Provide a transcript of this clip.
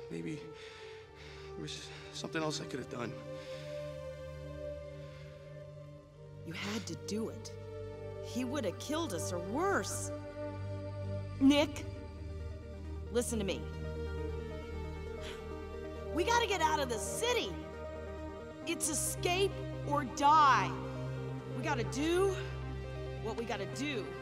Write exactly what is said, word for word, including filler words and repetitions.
maybe there was something else I could have done. You had to do it. He would have killed us, or worse. Nick, listen to me. We gotta get out of the city. It's escape or die. We gotta do what we gotta do.